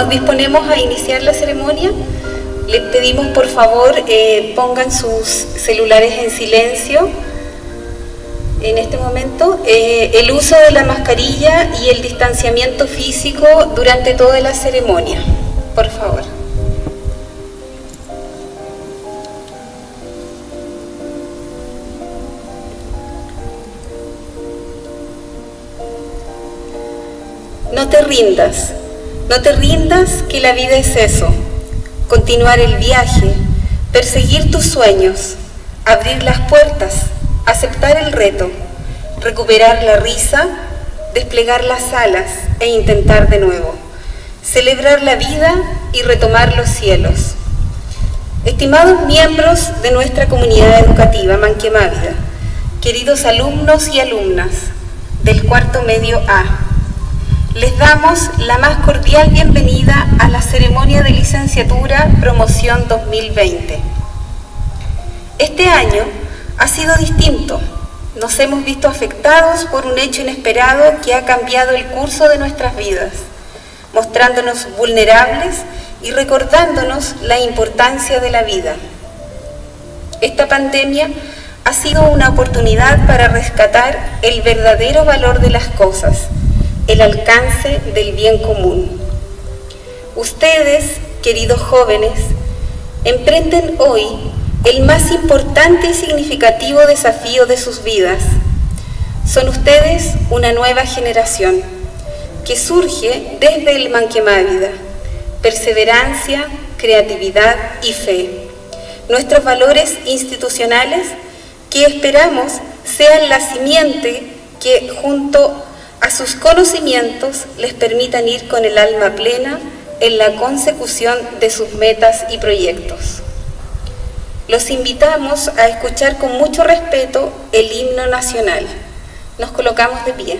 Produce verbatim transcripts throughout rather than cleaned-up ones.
nos disponemos a iniciar la ceremonia. Les pedimos por favor eh, pongan sus celulares en silencio en este momento, eh, el uso de la mascarilla y el distanciamiento físico durante toda la ceremonia, por favor. No te rindas, no te rindas, que la vida es eso, continuar el viaje, perseguir tus sueños, abrir las puertas, aceptar el reto, recuperar la risa, desplegar las alas e intentar de nuevo, celebrar la vida y retomar los cielos. Estimados miembros de nuestra comunidad educativa Manquemávida, queridos alumnos y alumnas del cuarto medio A, les damos la más cordial bienvenida a la ceremonia de licenciatura Promoción dos mil veinte. Este año ha sido distinto. Nos hemos visto afectados por un hecho inesperado que ha cambiado el curso de nuestras vidas, mostrándonos vulnerables y recordándonos la importancia de la vida. Esta pandemia ha sido una oportunidad para rescatar el verdadero valor de las cosas, el alcance del bien común. Ustedes, queridos jóvenes, emprenden hoy el más importante y significativo desafío de sus vidas. Son ustedes una nueva generación que surge desde el Manquemávida. Perseverancia, creatividad y fe. Nuestros valores institucionales que esperamos sean la simiente que junto a sus conocimientos les permitan ir con el alma plena en la consecución de sus metas y proyectos. Los invitamos a escuchar con mucho respeto el himno nacional. Nos colocamos de pie.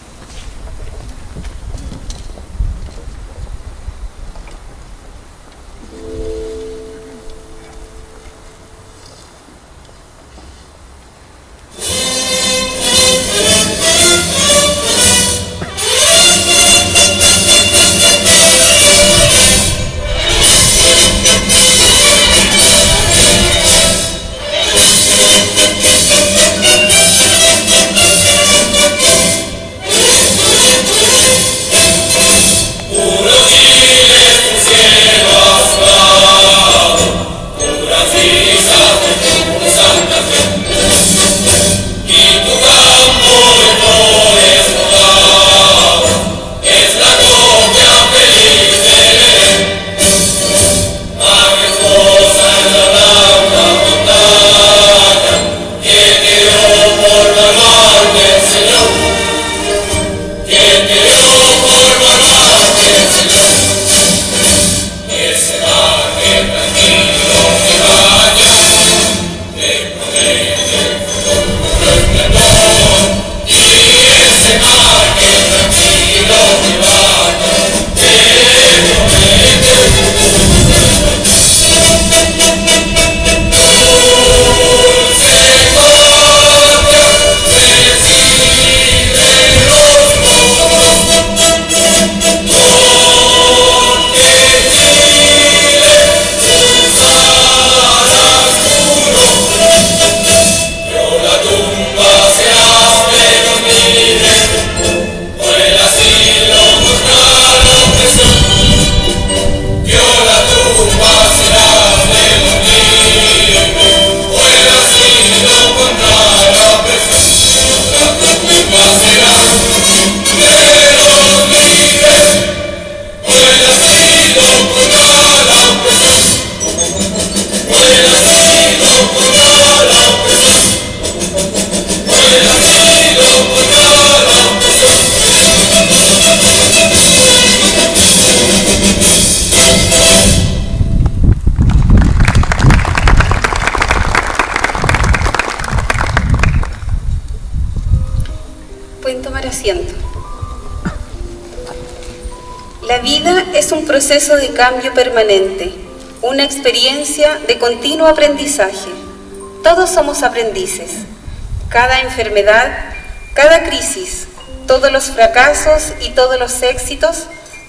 La vida es un proceso de cambio permanente, una experiencia de continuo aprendizaje. Todos somos aprendices. Cada enfermedad, cada crisis, todos los fracasos y todos los éxitos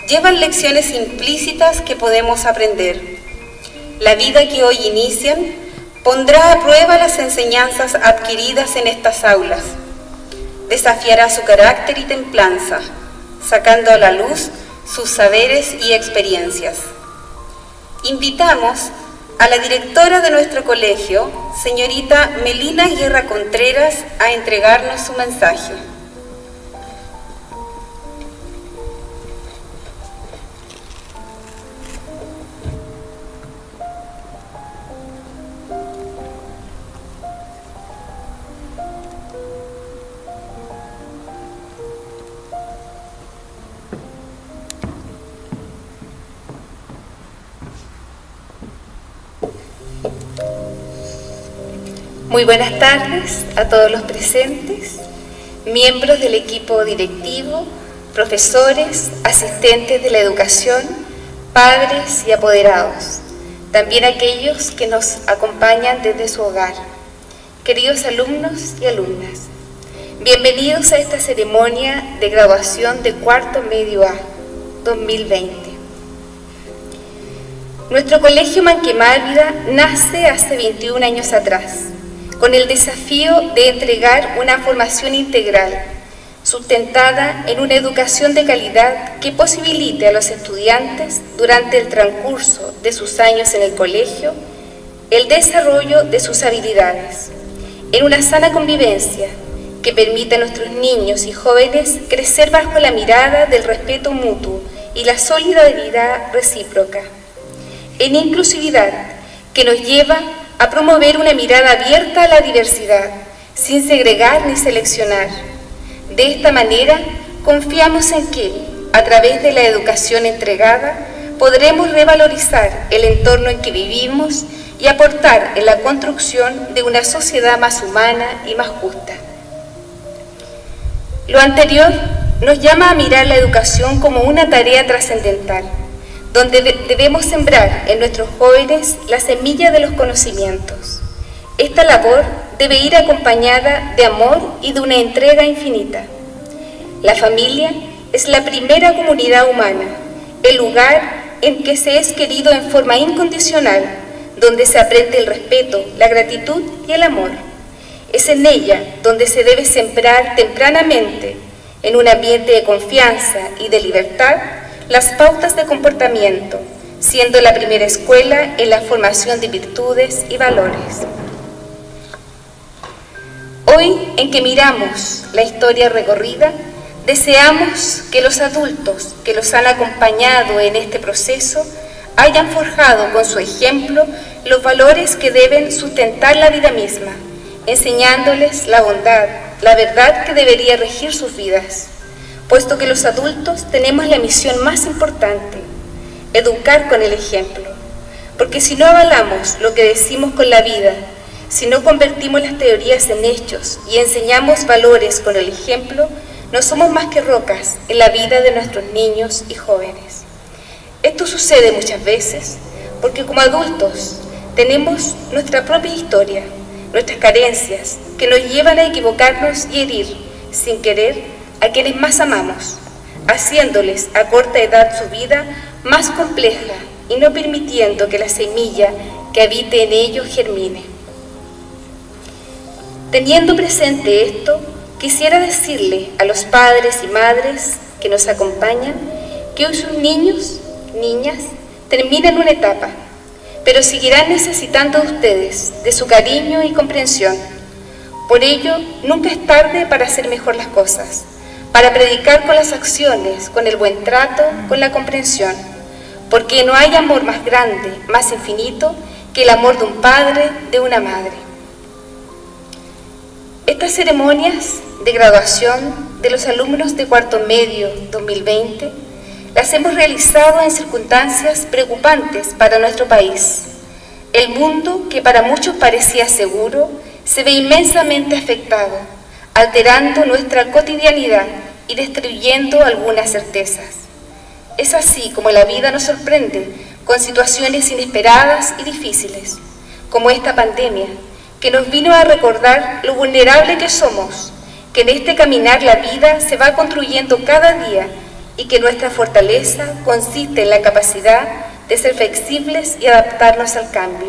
llevan lecciones implícitas que podemos aprender. La vida que hoy inician pondrá a prueba las enseñanzas adquiridas en estas aulas. Desafiará su carácter y templanza, sacando a la luz sus saberes y experiencias. Invitamos a la directora de nuestro colegio, señorita Melina Guerra Contreras, a entregarnos su mensaje. Muy buenas tardes a todos los presentes, miembros del equipo directivo, profesores, asistentes de la educación, padres y apoderados, también aquellos que nos acompañan desde su hogar. Queridos alumnos y alumnas, bienvenidos a esta ceremonia de graduación de cuarto medio A dos mil veinte. Nuestro colegio Manquemávida nace hace veintiún años atrás, con el desafío de entregar una formación integral, sustentada en una educación de calidad que posibilite a los estudiantes, durante el transcurso de sus años en el colegio, el desarrollo de sus habilidades, en una sana convivencia que permita a nuestros niños y jóvenes crecer bajo la mirada del respeto mutuo y la solidaridad recíproca, en inclusividad que nos lleva a promover una mirada abierta a la diversidad, sin segregar ni seleccionar. De esta manera, confiamos en que, a través de la educación entregada, podremos revalorizar el entorno en que vivimos y aportar en la construcción de una sociedad más humana y más justa. Lo anterior nos llama a mirar la educación como una tarea trascendental, donde debemos sembrar en nuestros jóvenes la semilla de los conocimientos. Esta labor debe ir acompañada de amor y de una entrega infinita. La familia es la primera comunidad humana, el lugar en que se es querido en forma incondicional, donde se aprende el respeto, la gratitud y el amor. Es en ella donde se debe sembrar tempranamente, en un ambiente de confianza y de libertad, las pautas de comportamiento, siendo la primera escuela en la formación de virtudes y valores. Hoy, en que miramos la historia recorrida, deseamos que los adultos que los han acompañado en este proceso hayan forjado con su ejemplo los valores que deben sustentar la vida misma, enseñándoles la bondad, la verdad que debería regir sus vidas, puesto que los adultos tenemos la misión más importante, educar con el ejemplo, porque si no avalamos lo que decimos con la vida, si no convertimos las teorías en hechos y enseñamos valores con el ejemplo, no somos más que rocas en la vida de nuestros niños y jóvenes. Esto sucede muchas veces porque como adultos tenemos nuestra propia historia, nuestras carencias, que nos llevan a equivocarnos y herir, sin querer, a quienes más amamos, haciéndoles a corta edad su vida más compleja y no permitiendo que la semilla que habite en ellos germine. Teniendo presente esto, quisiera decirle a los padres y madres que nos acompañan que hoy sus niños, niñas, terminan una etapa, pero seguirán necesitando de ustedes, de su cariño y comprensión. Por ello, nunca es tarde para hacer mejor las cosas, para predicar con las acciones, con el buen trato, con la comprensión, porque no hay amor más grande, más infinito, que el amor de un padre, de una madre. Estas ceremonias de graduación de los alumnos de cuarto medio dos mil veinte las hemos realizado en circunstancias preocupantes para nuestro país. El mundo, que para muchos parecía seguro, se ve inmensamente afectado, alterando nuestra cotidianidad y destruyendo algunas certezas. Es así como la vida nos sorprende con situaciones inesperadas y difíciles, como esta pandemia, que nos vino a recordar lo vulnerable que somos, que en este caminar la vida se va construyendo cada día y que nuestra fortaleza consiste en la capacidad de ser flexibles y adaptarnos al cambio.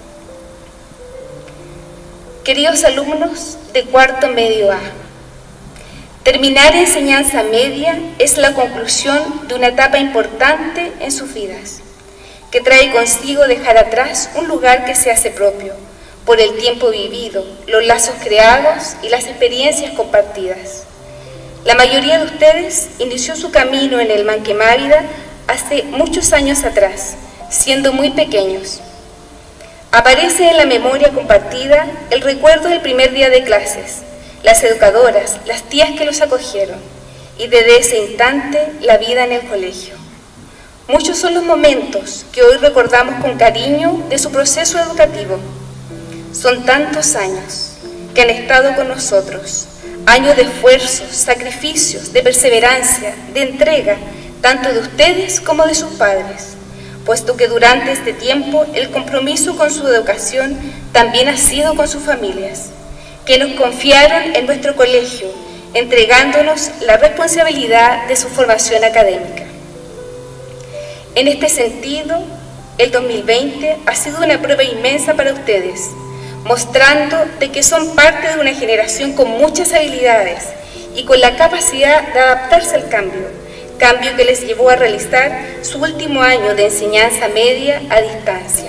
Queridos alumnos de cuarto medio A, terminar enseñanza media es la conclusión de una etapa importante en sus vidas, que trae consigo dejar atrás un lugar que se hace propio, por el tiempo vivido, los lazos creados y las experiencias compartidas. La mayoría de ustedes inició su camino en el Manquemávida hace muchos años atrás, siendo muy pequeños. Aparece en la memoria compartida el recuerdo del primer día de clases, las educadoras, las tías que los acogieron, y desde ese instante la vida en el colegio. Muchos son los momentos que hoy recordamos con cariño de su proceso educativo. Son tantos años que han estado con nosotros, años de esfuerzos, sacrificios, de perseverancia, de entrega, tanto de ustedes como de sus padres, puesto que durante este tiempo el compromiso con su educación también ha sido con sus familias, que nos confiaron en nuestro colegio, entregándonos la responsabilidad de su formación académica. En este sentido, el dos mil veinte ha sido una prueba inmensa para ustedes, mostrando de que son parte de una generación con muchas habilidades y con la capacidad de adaptarse al cambio, cambio que les llevó a realizar su último año de enseñanza media a distancia.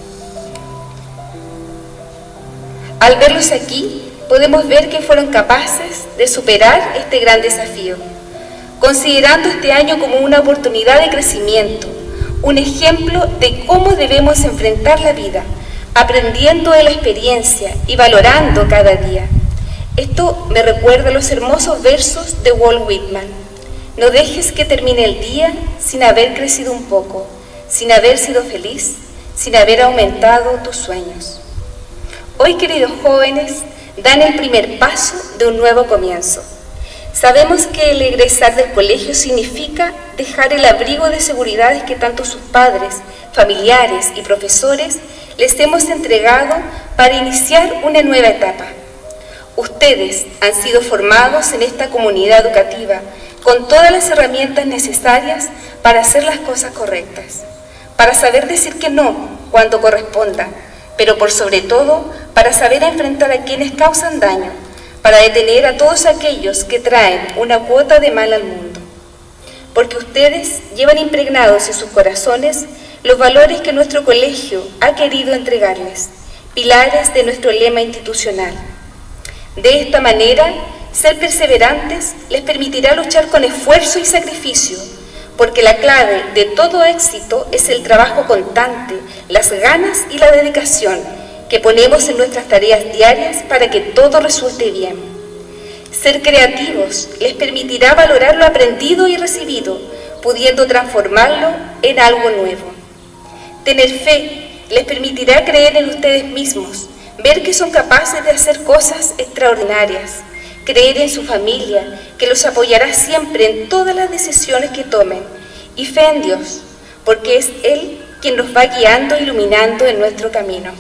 Al verlos aquí, podemos ver que fueron capaces de superar este gran desafío, considerando este año como una oportunidad de crecimiento, un ejemplo de cómo debemos enfrentar la vida, aprendiendo de la experiencia y valorando cada día. Esto me recuerda a los hermosos versos de Walt Whitman. No dejes que termine el día sin haber crecido un poco, sin haber sido feliz, sin haber aumentado tus sueños. Hoy, queridos jóvenes, dan el primer paso de un nuevo comienzo. Sabemos que el egresar del colegio significa dejar el abrigo de seguridades que tanto sus padres, familiares y profesores les hemos entregado para iniciar una nueva etapa. Ustedes han sido formados en esta comunidad educativa con todas las herramientas necesarias para hacer las cosas correctas, para saber decir que no cuando corresponda, pero por sobre todo para saber enfrentar a quienes causan daño, para detener a todos aquellos que traen una cuota de mal al mundo. Porque ustedes llevan impregnados en sus corazones los valores que nuestro colegio ha querido entregarles, pilares de nuestro lema institucional. De esta manera, ser perseverantes les permitirá luchar con esfuerzo y sacrificio, porque la clave de todo éxito es el trabajo constante, las ganas y la dedicación que ponemos en nuestras tareas diarias para que todo resulte bien. Ser creativos les permitirá valorar lo aprendido y recibido, pudiendo transformarlo en algo nuevo. Tener fe les permitirá creer en ustedes mismos, ver que son capaces de hacer cosas extraordinarias, creer en su familia, que los apoyará siempre en todas las decisiones que tomen, y fe en Dios, porque es Él quien nos va guiando e iluminando en nuestro camino.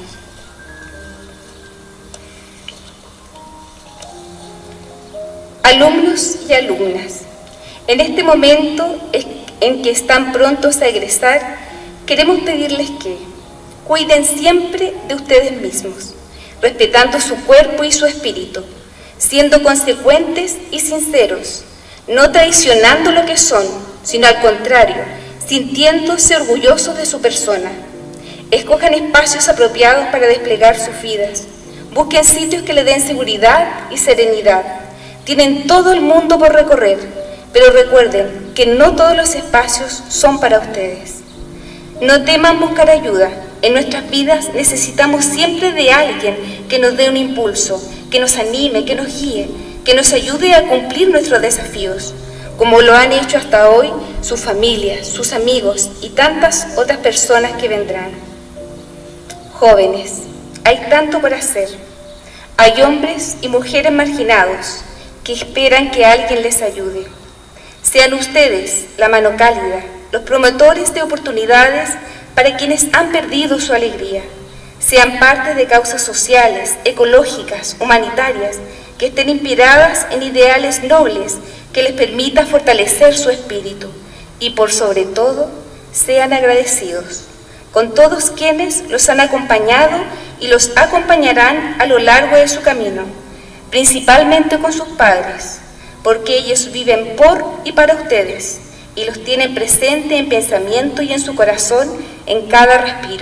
Alumnos y alumnas, en este momento en que están prontos a egresar, queremos pedirles que cuiden siempre de ustedes mismos, respetando su cuerpo y su espíritu, siendo consecuentes y sinceros, no traicionando lo que son, sino al contrario, sintiéndose orgullosos de su persona. Escojan espacios apropiados para desplegar sus vidas, busquen sitios que les den seguridad y serenidad. Tienen todo el mundo por recorrer, pero recuerden que no todos los espacios son para ustedes. No teman buscar ayuda. En nuestras vidas necesitamos siempre de alguien que nos dé un impulso, que nos anime, que nos guíe, que nos ayude a cumplir nuestros desafíos, como lo han hecho hasta hoy sus familias, sus amigos y tantas otras personas que vendrán. Jóvenes, hay tanto por hacer. Hay hombres y mujeres marginados que esperan que alguien les ayude. Sean ustedes la mano cálida, los promotores de oportunidades para quienes han perdido su alegría. Sean parte de causas sociales, ecológicas, humanitarias, que estén inspiradas en ideales nobles que les permita fortalecer su espíritu y, por sobre todo, sean agradecidos con todos quienes los han acompañado y los acompañarán a lo largo de su camino, principalmente con sus padres, porque ellos viven por y para ustedes y los tienen presente en pensamiento y en su corazón en cada respiro.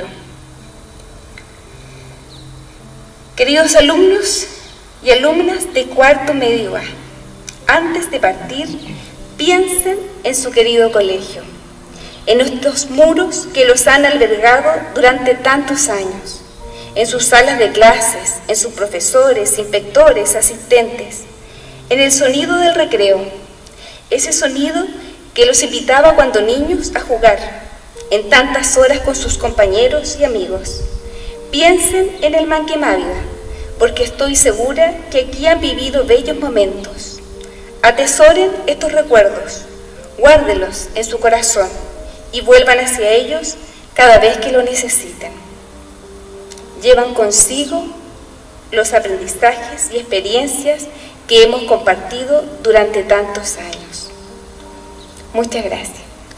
Queridos alumnos y alumnas de cuarto medio A, antes de partir, piensen en su querido colegio, en estos muros que los han albergado durante tantos años, en sus salas de clases, en sus profesores, inspectores, asistentes, en el sonido del recreo, ese sonido que los invitaba cuando niños a jugar, en tantas horas con sus compañeros y amigos. Piensen en el Manquemávida, porque estoy segura que aquí han vivido bellos momentos. Atesoren estos recuerdos, guárdenlos en su corazón y vuelvan hacia ellos cada vez que lo necesiten. Llevan consigo los aprendizajes y experiencias que hemos compartido durante tantos años. Muchas gracias.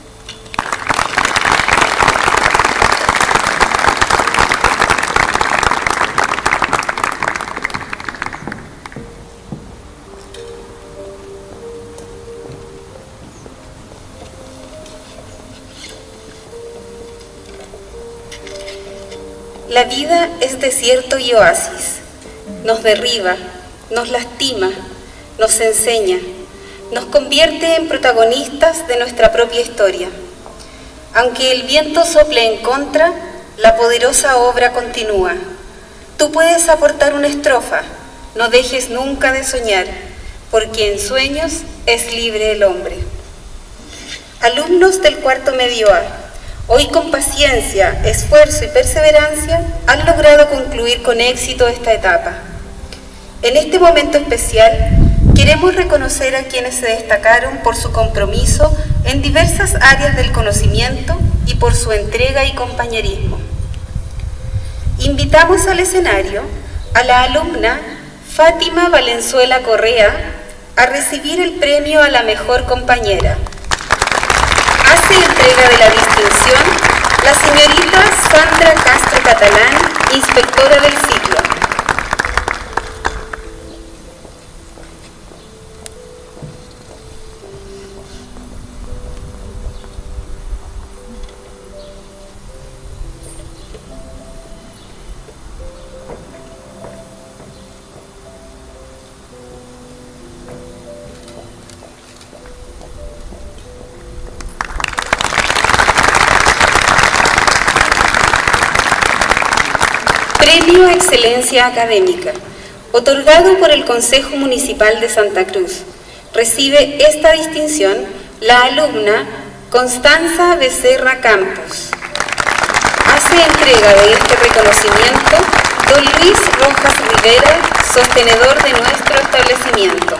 La vida es desierto y oasis, nos derriba, nos lastima, nos enseña, nos convierte en protagonistas de nuestra propia historia. Aunque el viento sople en contra, la poderosa obra continúa. Tú puedes aportar una estrofa, no dejes nunca de soñar, porque en sueños es libre el hombre. Alumnos del cuarto medio A, hoy con paciencia, esfuerzo y perseverancia han logrado concluir con éxito esta etapa. En este momento especial queremos reconocer a quienes se destacaron por su compromiso en diversas áreas del conocimiento y por su entrega y compañerismo. Invitamos al escenario a la alumna Fátima Valenzuela Correa a recibir el premio a la mejor compañera. Hace entrega de la distinción la señorita Sandra Castro Catalán, inspectora del ciclo. Premio a Excelencia Académica, otorgado por el Consejo Municipal de Santa Cruz. Recibe esta distinción la alumna Constanza Becerra Campos. Hace entrega de este reconocimiento don Luis Rojas Rivera, sostenedor de nuestro establecimiento.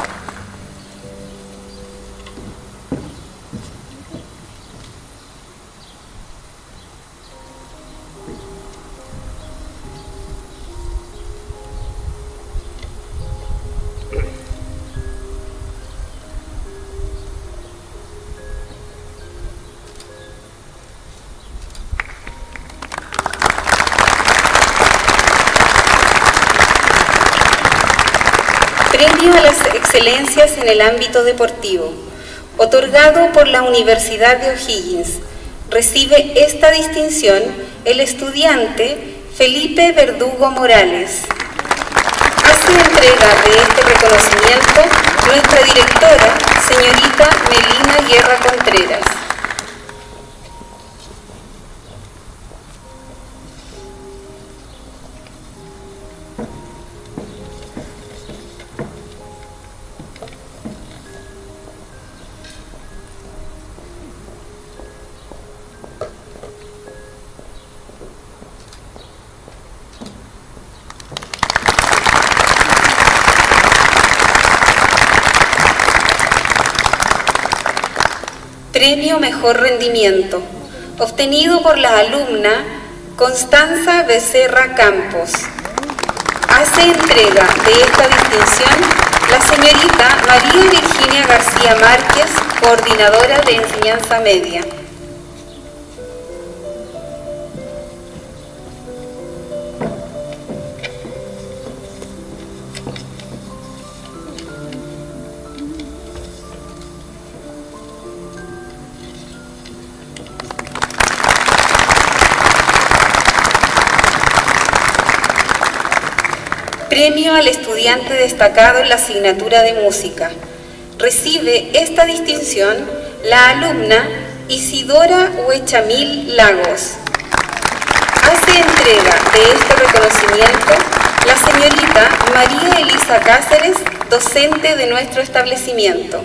Premio a las excelencias en el ámbito deportivo, otorgado por la Universidad de O'Higgins. Recibe esta distinción el estudiante Felipe Verdugo Morales. Hace entrega de este reconocimiento nuestra directora, señorita Melina Guerra Contreras. Premio Mejor Rendimiento, obtenido por la alumna Constanza Becerra Campos. Hace entrega de esta distinción la señorita María Virginia García Márquez, coordinadora de enseñanza media. Premio al estudiante destacado en la asignatura de música. Recibe esta distinción la alumna Isidora Huechamil Lagos. Hace entrega de este reconocimiento la señorita María Elisa Cáceres, docente de nuestro establecimiento.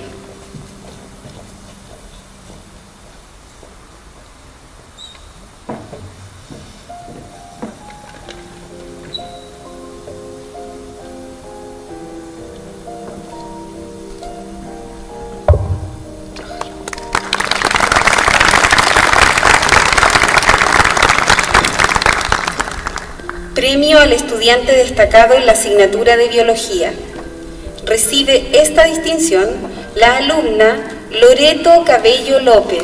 Premio al estudiante destacado en la asignatura de Biología. Recibe esta distinción la alumna Loreto Cabello López.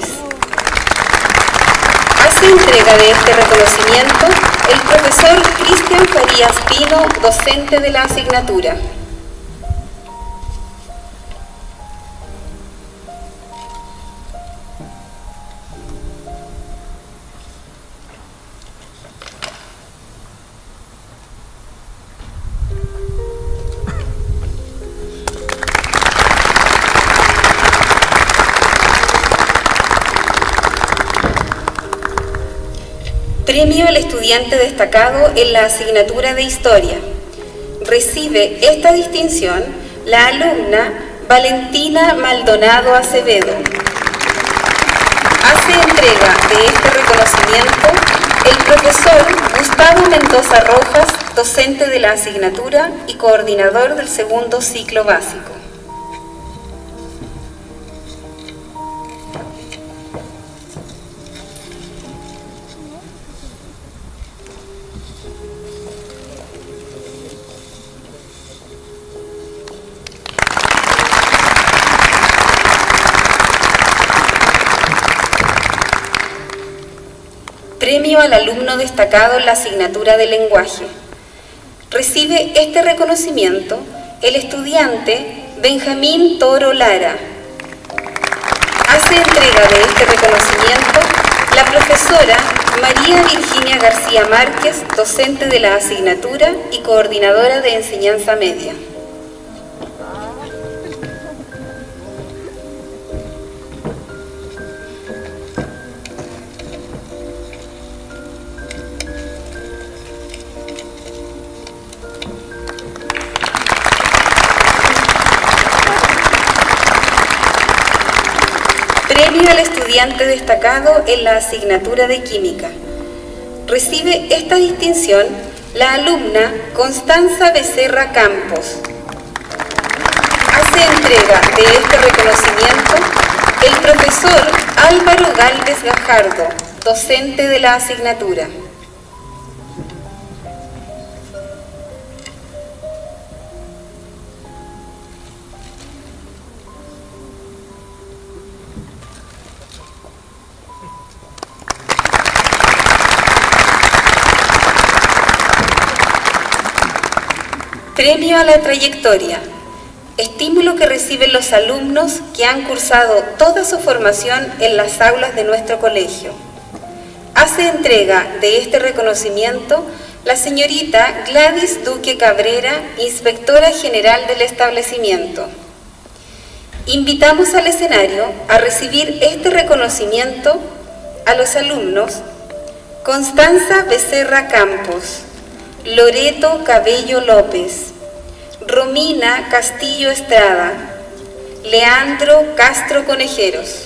Hace entrega de este reconocimiento el profesor Cristian Farías Pino, docente de la asignatura. Premio al estudiante destacado en la asignatura de Historia. Recibe esta distinción la alumna Valentina Maldonado Acevedo. Hace entrega de este reconocimiento el profesor Gustavo Mendoza Rojas, docente de la asignatura y coordinador del segundo ciclo básico. Premio al alumno destacado en la asignatura de lenguaje. Recibe este reconocimiento el estudiante Benjamín Toro Lara. Hace entrega de este reconocimiento la profesora María Virginia García Márquez, docente de la asignatura y coordinadora de enseñanza media. Premio al estudiante destacado en la asignatura de Química. Recibe esta distinción la alumna Constanza Becerra Campos. Hace entrega de este reconocimiento el profesor Álvaro Gálvez Gajardo, docente de la asignatura. Premio a la trayectoria, estímulo que reciben los alumnos que han cursado toda su formación en las aulas de nuestro colegio. Hace entrega de este reconocimiento la señorita Gladys Duque Cabrera, inspectora general del establecimiento. Invitamos al escenario a recibir este reconocimiento a los alumnos Constanza Becerra Campos, Loreto Cabello López, Romina Castillo Estrada, Leandro Castro Conejeros.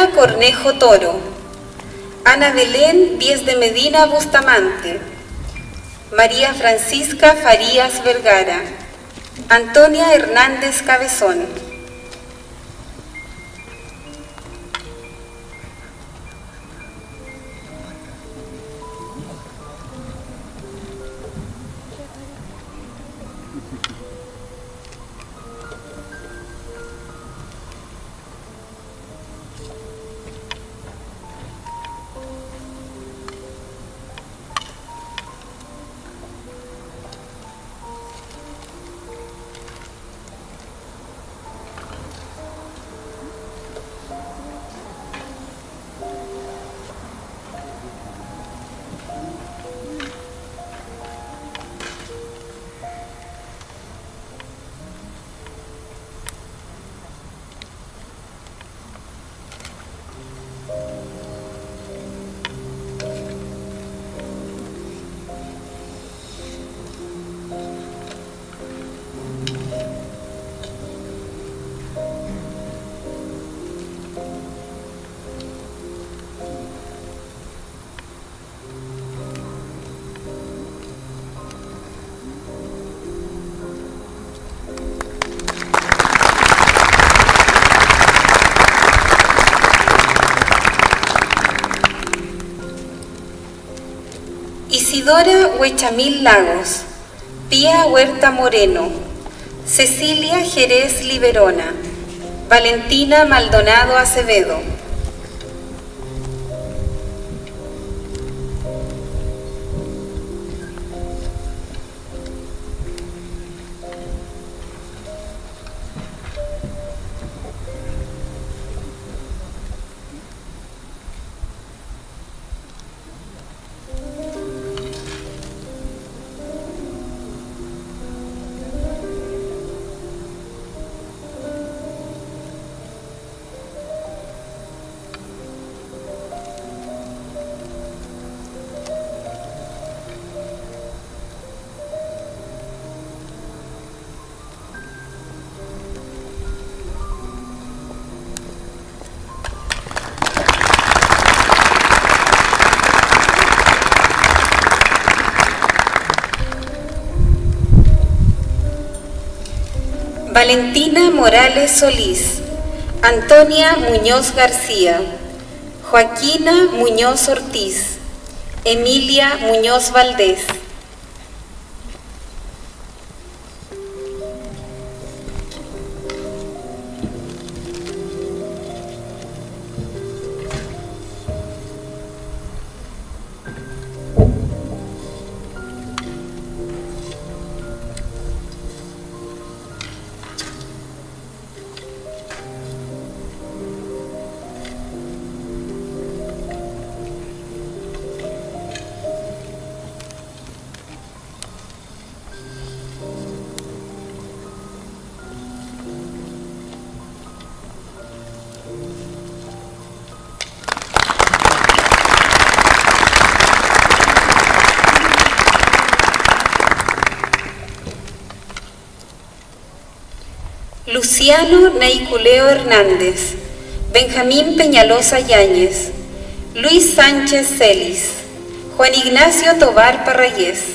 Fernanda Cornejo Toro, Ana Belén Díez de Medina Bustamante, María Francisca Farías Vergara, Antonia Hernández Cabezón. Isidora Huechamil Lagos, Pía Huerta Moreno, Cecilia Jerez Liberona, Valentina Maldonado Acevedo. Valentina Morales Solís, Antonia Muñoz García, Joaquina Muñoz Ortiz, Emilia Muñoz Valdés. Luciano Neiculeo Hernández, Benjamín Peñalosa Yáñez, Luis Sánchez Celis, Juan Ignacio Tobar Parrayés.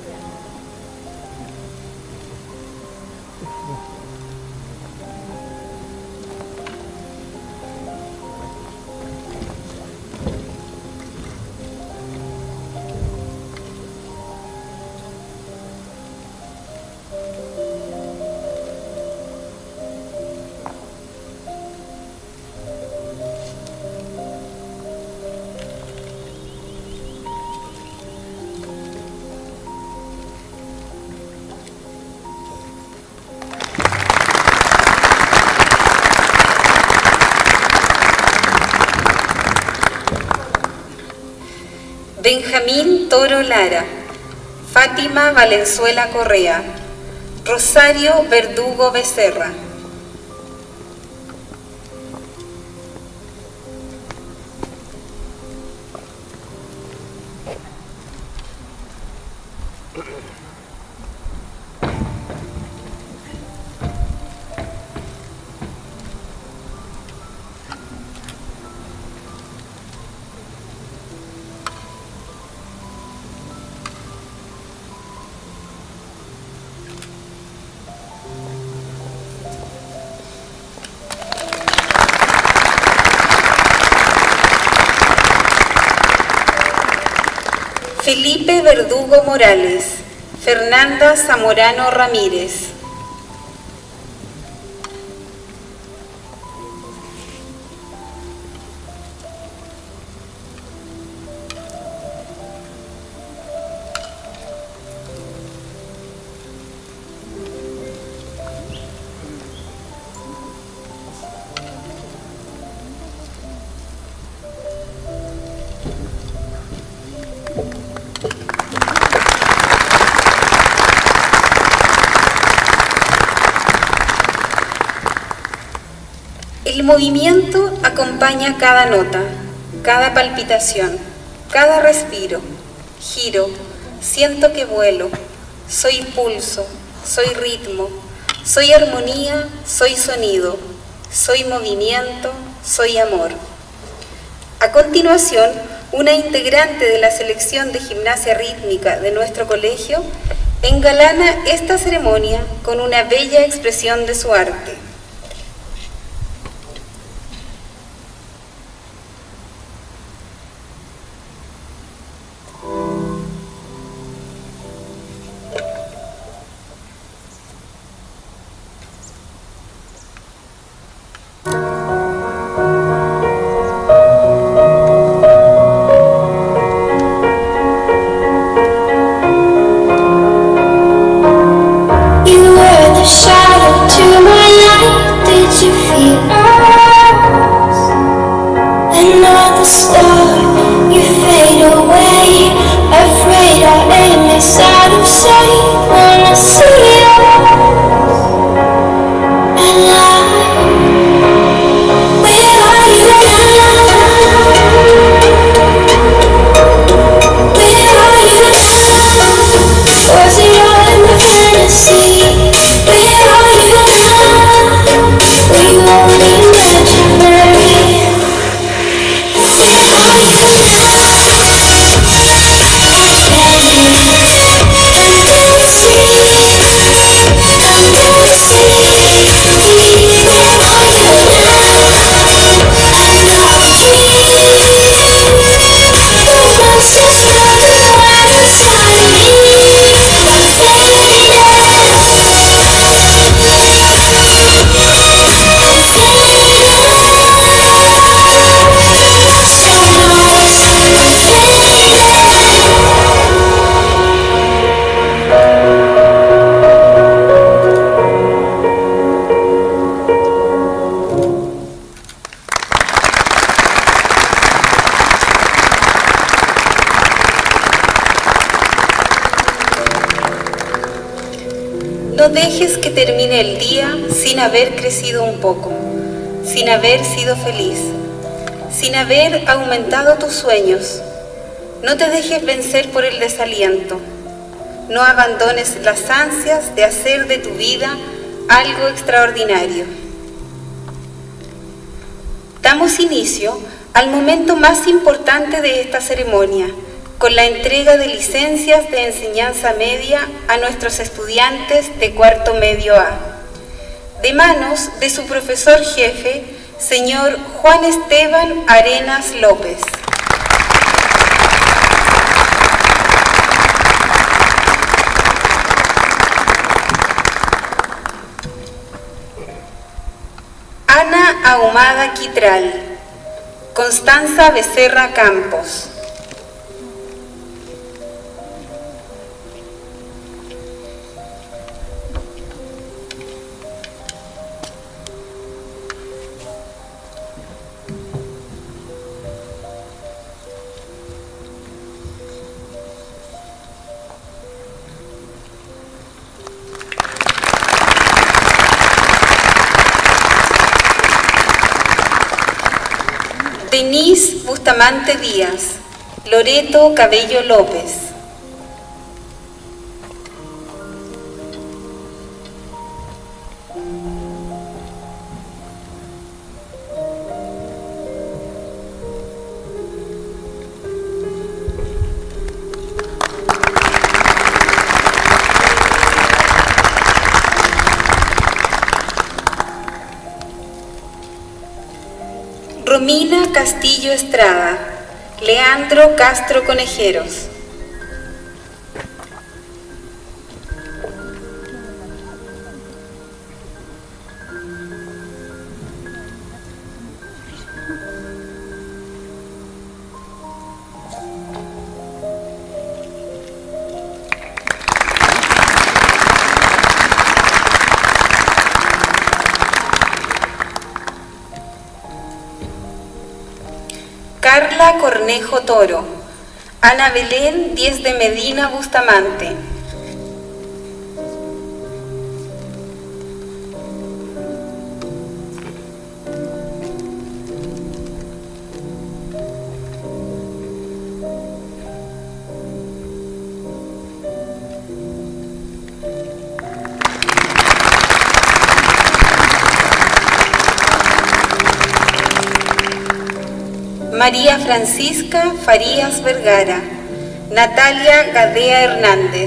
Benjamín Toro Lara, Fátima Valenzuela Correa, Rosario Verdugo Becerra. Felipe Verdugo Morales, Fernanda Zamorano Ramírez. El movimiento acompaña cada nota, cada palpitación, cada respiro, giro, siento que vuelo, soy pulso, soy ritmo, soy armonía, soy sonido, soy movimiento, soy amor. A continuación, una integrante de la selección de gimnasia rítmica de nuestro colegio engalana esta ceremonia con una bella expresión de su arte. No dejes que termine el día sin haber crecido un poco, sin haber sido feliz, sin haber aumentado tus sueños. No te dejes vencer por el desaliento. No abandones las ansias de hacer de tu vida algo extraordinario. Damos inicio al momento más importante de esta ceremonia, con la entrega de licencias de enseñanza media a nuestros estudiantes de cuarto medio A, de manos de su profesor jefe, señor Juan Esteban Arenas López. Ana Ahumada Quitral, Constanza Becerra Campos. Denise Bustamante Díaz, Loreto Cabello López. Romina Castillo Estrada, Leandro Castro Conejeros. Carla Cornejo Toro, Ana Belén Diez de Medina Bustamante, María Francisca Farías Vergara, Natalia Gadea Hernández,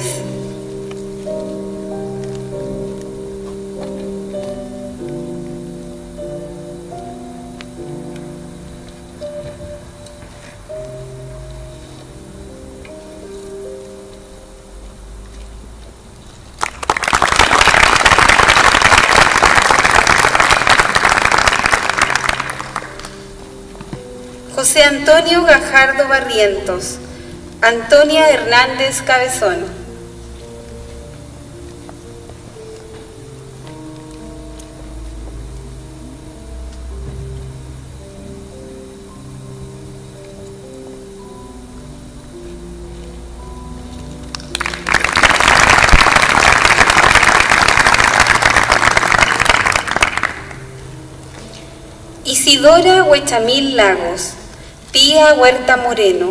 José Antonio Gajardo Barrientos, Antonia Hernández Cabezón, Isidora Huechamil Lagos, Pía Huerta Moreno,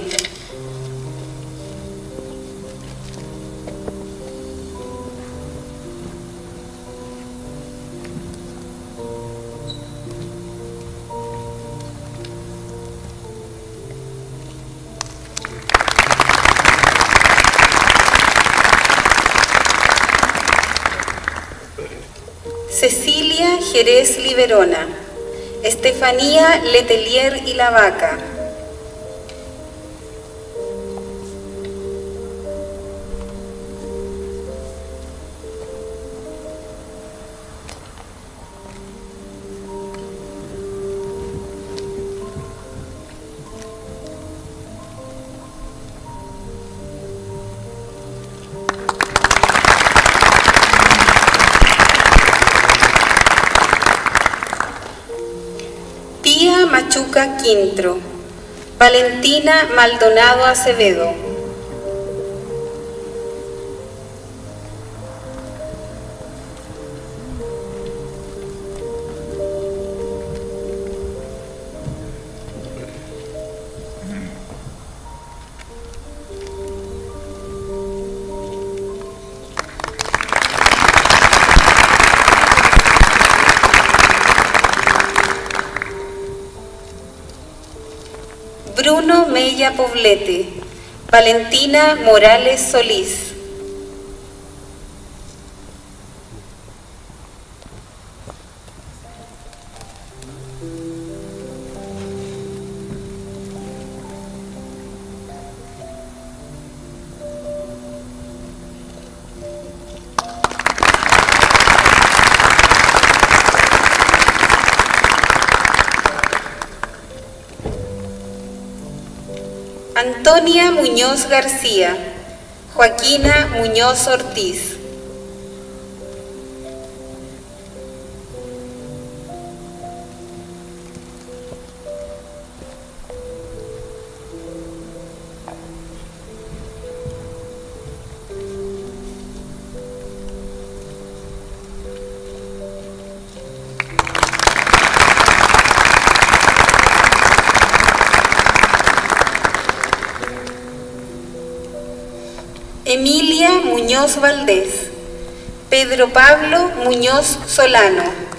Cecilia Jerez Liberona, Estefanía Letelier y la Vaca, Pía Machuca Quintro, Valentina Maldonado Acevedo, Bruno Mella Poblete, Valentina Morales Solís, Antonia Muñoz García, Joaquina Muñoz Ortiz, Emilia Muñoz Valdés, Pedro Pablo Muñoz Solano,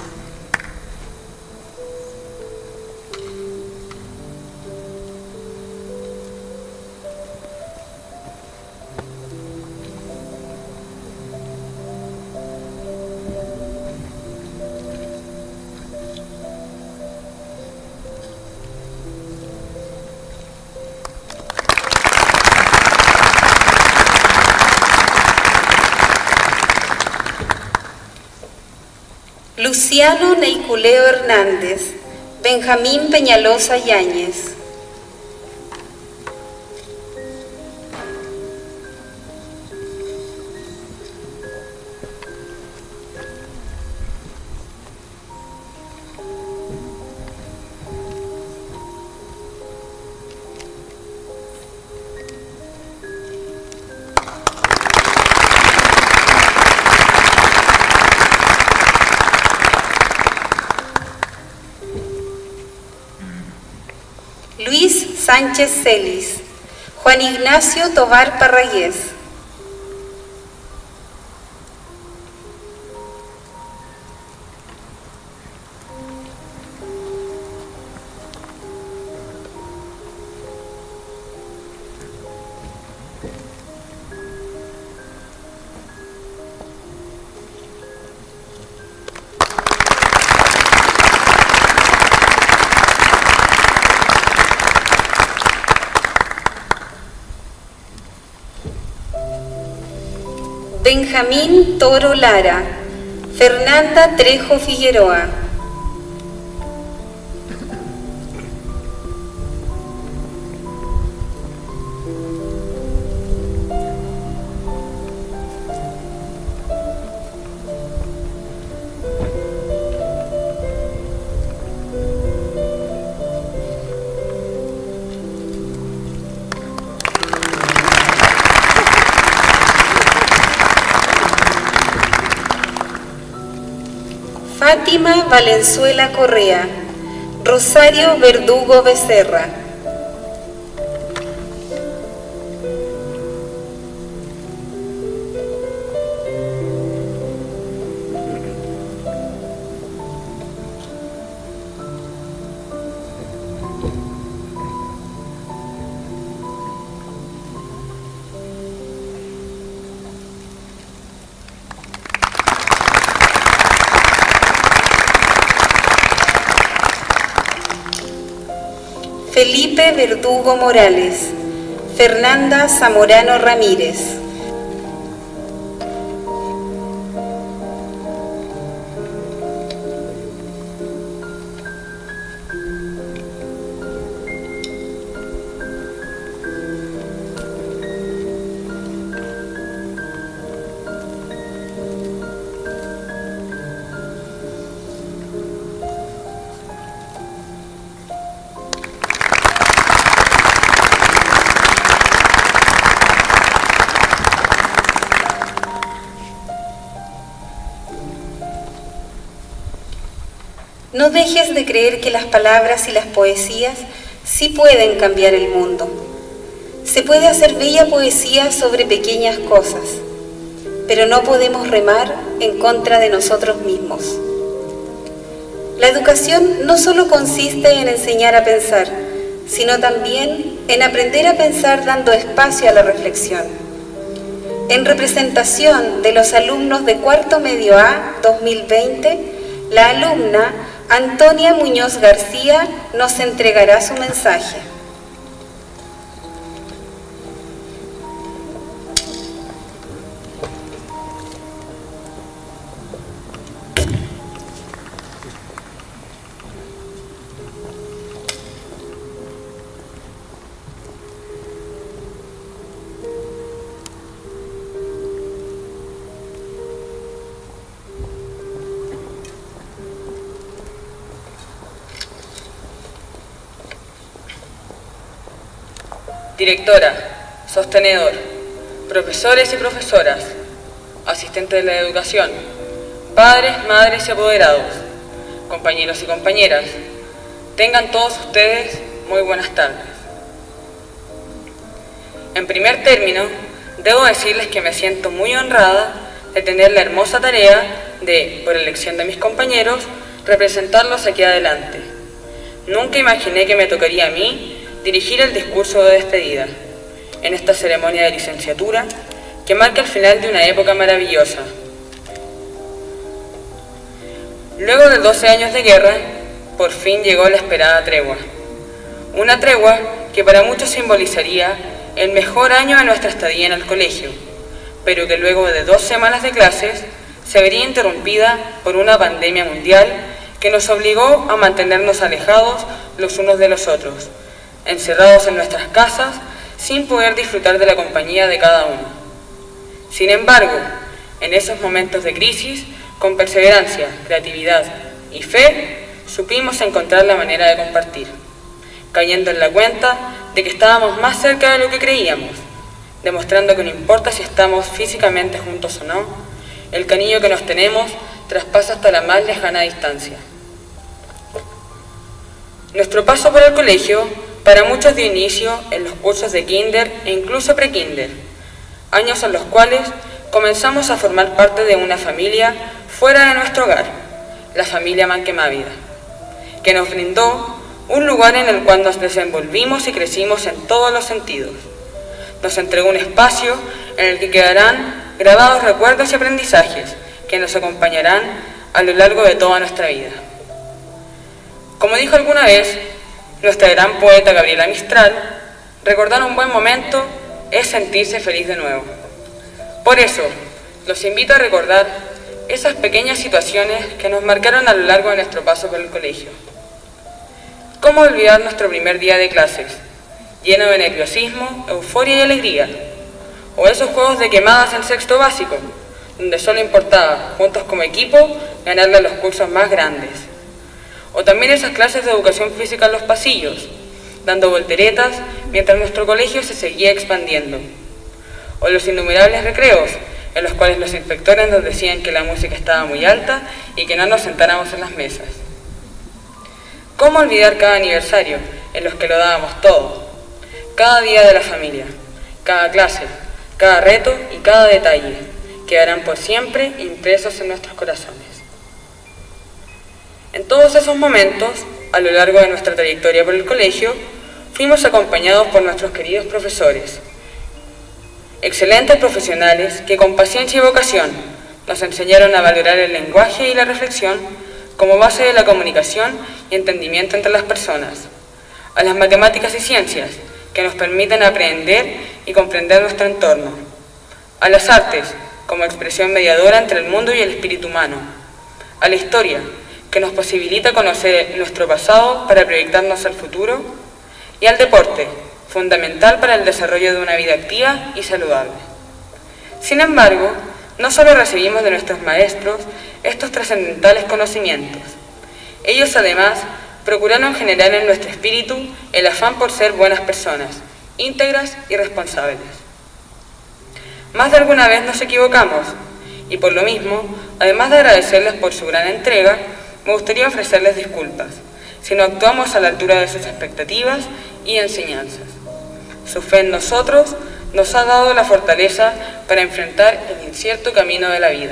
Luciano Neiculeo Hernández, Benjamín Peñalosa Yáñez, Sánchez Celis, Juan Ignacio Tobar Parragués, Benjamín Toro Lara, Fernanda Trejo Figueroa, Fátima Valenzuela Correa, Rosario Verdugo Becerra, Felipe Verdugo Morales, Fernanda Zamorano Ramírez, no dejes de creer que las palabras y las poesías sí pueden cambiar el mundo. Se puede hacer bella poesía sobre pequeñas cosas, pero no podemos remar en contra de nosotros mismos. La educación no solo consiste en enseñar a pensar, sino también en aprender a pensar dando espacio a la reflexión. En representación de los alumnos de Cuarto Medio A dos mil veinte, la alumna Antonia Muñoz García nos entregará su mensaje. Directora, sostenedor, profesores y profesoras, asistentes de la educación, padres, madres y apoderados, compañeros y compañeras, tengan todos ustedes muy buenas tardes. En primer término, debo decirles que me siento muy honrada de tener la hermosa tarea de, por elección de mis compañeros, representarlos aquí adelante. Nunca imaginé que me tocaría a mí dirigir el discurso de despedida en esta ceremonia de licenciatura que marca el final de una época maravillosa. Luego de doce años de guerra, por fin llegó la esperada tregua. Una tregua que para muchos simbolizaría el mejor año de nuestra estadía en el colegio, pero que luego de dos semanas de clases se vería interrumpida por una pandemia mundial que nos obligó a mantenernos alejados los unos de los otros, encerrados en nuestras casas, sin poder disfrutar de la compañía de cada uno. Sin embargo, en esos momentos de crisis, con perseverancia, creatividad y fe, supimos encontrar la manera de compartir, cayendo en la cuenta de que estábamos más cerca de lo que creíamos, demostrando que no importa si estamos físicamente juntos o no, el cariño que nos tenemos traspasa hasta la más lejana distancia. Nuestro paso por el colegio Para muchos dio inicio en los cursos de kinder e incluso pre-kinder, años en los cuales comenzamos a formar parte de una familia fuera de nuestro hogar, la familia Manquemávida, que nos brindó un lugar en el cual nos desenvolvimos y crecimos en todos los sentidos. Nos entregó un espacio en el que quedarán grabados recuerdos y aprendizajes que nos acompañarán a lo largo de toda nuestra vida. Como dijo alguna vez nuestra gran poeta Gabriela Mistral, recordar un buen momento es sentirse feliz de nuevo. Por eso, los invito a recordar esas pequeñas situaciones que nos marcaron a lo largo de nuestro paso por el colegio. ¿Cómo olvidar nuestro primer día de clases, lleno de nerviosismo, euforia y alegría? O esos juegos de quemadas en sexto básico, donde solo importaba, juntos como equipo, ganarle a los cursos más grandes. O también esas clases de educación física en los pasillos, dando volteretas mientras nuestro colegio se seguía expandiendo. O los innumerables recreos, en los cuales los inspectores nos decían que la música estaba muy alta y que no nos sentáramos en las mesas. ¿Cómo olvidar cada aniversario, en los que lo dábamos todo? Cada día de la familia, cada clase, cada reto y cada detalle, quedarán por siempre impresos en nuestros corazones. En todos esos momentos, a lo largo de nuestra trayectoria por el colegio, fuimos acompañados por nuestros queridos profesores, excelentes profesionales que con paciencia y vocación nos enseñaron a valorar el lenguaje y la reflexión como base de la comunicación y entendimiento entre las personas, a las matemáticas y ciencias que nos permiten aprender y comprender nuestro entorno, a las artes como expresión mediadora entre el mundo y el espíritu humano, a la historia que nos posibilita conocer nuestro pasado para proyectarnos al futuro, y al deporte, fundamental para el desarrollo de una vida activa y saludable. Sin embargo, no solo recibimos de nuestros maestros estos trascendentales conocimientos, ellos además procuraron generar en nuestro espíritu el afán por ser buenas personas, íntegras y responsables. Más de alguna vez nos equivocamos, y por lo mismo, además de agradecerles por su gran entrega, me gustaría ofrecerles disculpas si no actuamos a la altura de sus expectativas y enseñanzas. Su fe en nosotros nos ha dado la fortaleza para enfrentar el incierto camino de la vida.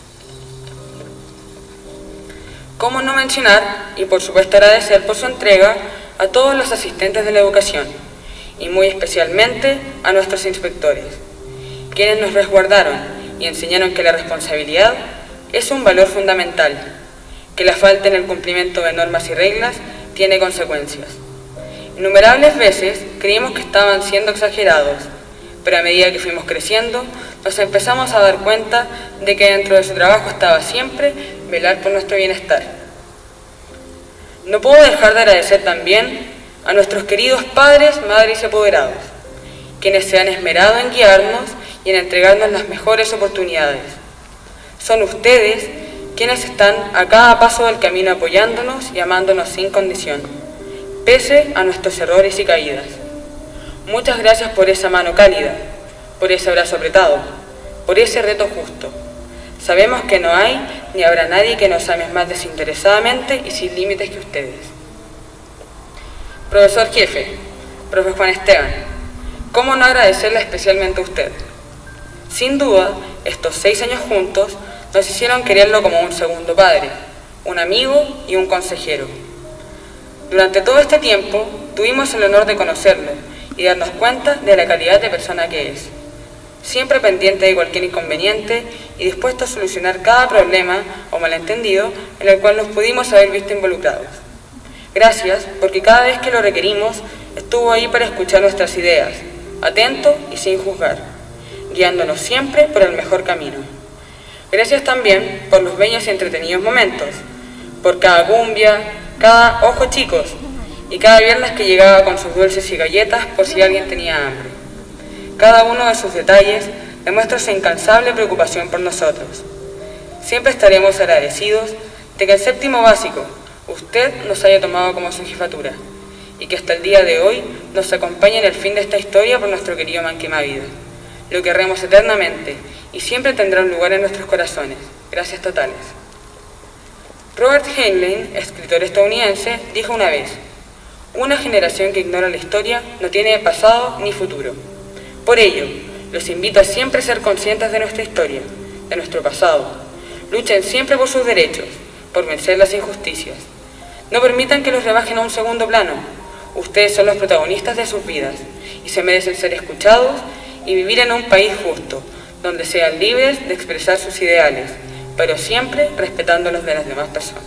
¿Cómo no mencionar, y por supuesto agradecer por su entrega, a todos los asistentes de la educación, y muy especialmente a nuestros inspectores, quienes nos resguardaron y enseñaron que la responsabilidad es un valor fundamental, que la falta en el cumplimiento de normas y reglas tiene consecuencias. Innumerables veces creímos que estaban siendo exagerados, pero a medida que fuimos creciendo, nos empezamos a dar cuenta de que dentro de su trabajo estaba siempre velar por nuestro bienestar. No puedo dejar de agradecer también a nuestros queridos padres, madres y apoderados, quienes se han esmerado en guiarnos y en entregarnos las mejores oportunidades. Son ustedes quienes están a cada paso del camino apoyándonos y amándonos sin condición, pese a nuestros errores y caídas. Muchas gracias por esa mano cálida, por ese abrazo apretado, por ese reto justo. Sabemos que no hay ni habrá nadie que nos ame más desinteresadamente y sin límites que ustedes. Profesor jefe, profe Juan Esteban, ¿cómo no agradecerle especialmente a usted? Sin duda, estos seis años juntos nos hicieron quererlo como un segundo padre, un amigo y un consejero. Durante todo este tiempo tuvimos el honor de conocerlo y darnos cuenta de la calidad de persona que es, siempre pendiente de cualquier inconveniente y dispuesto a solucionar cada problema o malentendido en el cual nos pudimos haber visto involucrados. Gracias porque cada vez que lo requerimos estuvo ahí para escuchar nuestras ideas, atento y sin juzgar, guiándonos siempre por el mejor camino. Gracias también por los bellos y entretenidos momentos, por cada cumbia, cada ojo chicos y cada viernes que llegaba con sus dulces y galletas por si alguien tenía hambre. Cada uno de sus detalles demuestra su incansable preocupación por nosotros. Siempre estaremos agradecidos de que el séptimo básico usted nos haya tomado como su jefatura y que hasta el día de hoy nos acompañe en el fin de esta historia por nuestro querido Manquemávida. Lo querremos eternamente y siempre tendrá un lugar en nuestros corazones. Gracias totales. Robert Heinlein, escritor estadounidense, dijo una vez: Una generación que ignora la historia no tiene pasado ni futuro. Por ello, los invito a siempre ser conscientes de nuestra historia, de nuestro pasado. Luchen siempre por sus derechos, por vencer las injusticias. No permitan que los rebajen a un segundo plano. Ustedes son los protagonistas de sus vidas y se merecen ser escuchados y vivir en un país justo, donde sean libres de expresar sus ideales, pero siempre respetando los de las demás personas.